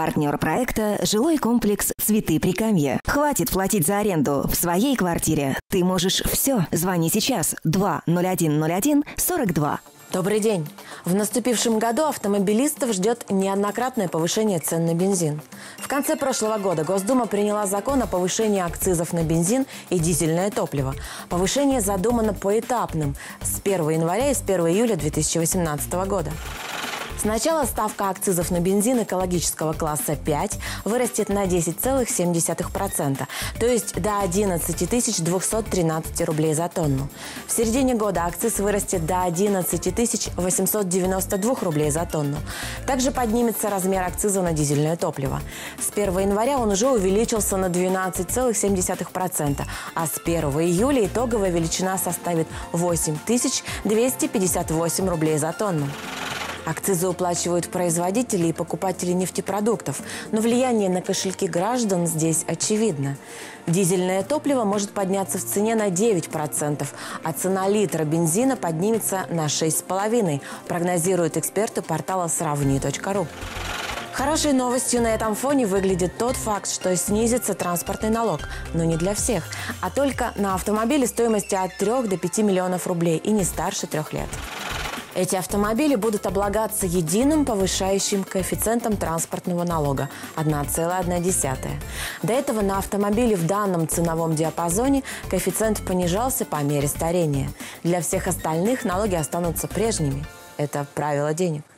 Партнер проекта «Жилой комплекс «Цветы Прикамья». Хватит платить за аренду в своей квартире. Ты можешь все. Звони сейчас 20101-42. Добрый день. В наступившем году автомобилистов ждет неоднократное повышение цен на бензин. В конце прошлого года Госдума приняла закон о повышении акцизов на бензин и дизельное топливо. Повышение задумано поэтапным с 1 января и с 1 июля 2018 года. Сначала ставка акцизов на бензин экологического класса 5 вырастет на 10,7%, то есть до 11 213 рублей за тонну. В середине года акциз вырастет до 11 892 рублей за тонну. Также поднимется размер акциза на дизельное топливо. С 1 января он уже увеличился на 12,7%, а с 1 июля итоговая величина составит 8 258 рублей за тонну. Акцизы уплачивают производители и покупатели нефтепродуктов, но влияние на кошельки граждан здесь очевидно. Дизельное топливо может подняться в цене на 9%, а цена литра бензина поднимется на 6,5%, прогнозируют эксперты портала сравни.ру. Хорошей новостью на этом фоне выглядит тот факт, что снизится транспортный налог, но не для всех, а только на автомобили стоимостью от 3 до 5 миллионов рублей и не старше 3 лет. Эти автомобили будут облагаться единым повышающим коэффициентом транспортного налога – 1,1. До этого на автомобили в данном ценовом диапазоне коэффициент понижался по мере старения. Для всех остальных налоги останутся прежними. Это правило денег.